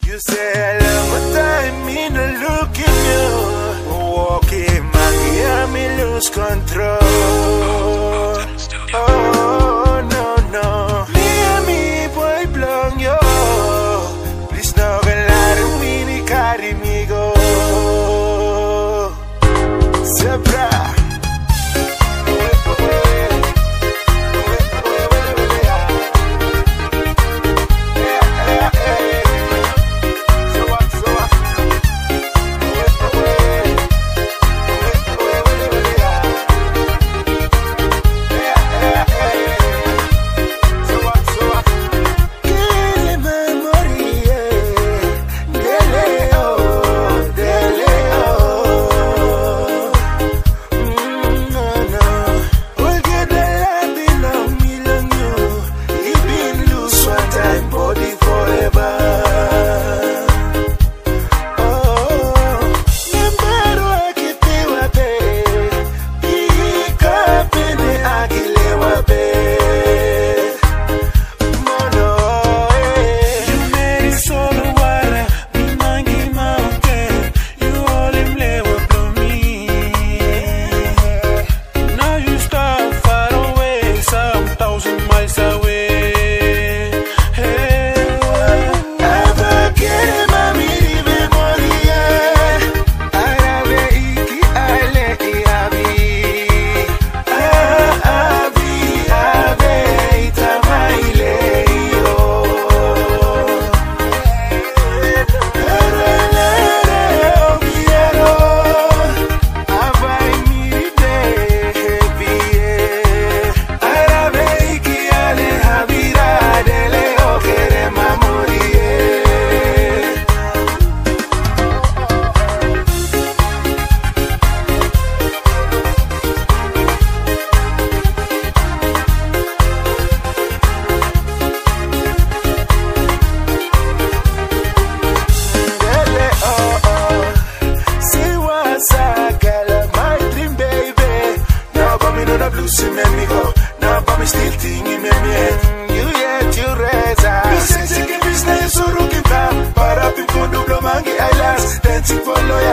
You say hello, but I mean to look in you. Walking, man, me lose control. Oh, no, no. Me and me, boy, belong yo. Please no galar me ni carry me go. Zebra. See me go, now but me still thinking me yet. You yet you reza. Me say take a business so rookie pam, but up in Kondo Blomangi Islands, dancing for loyal.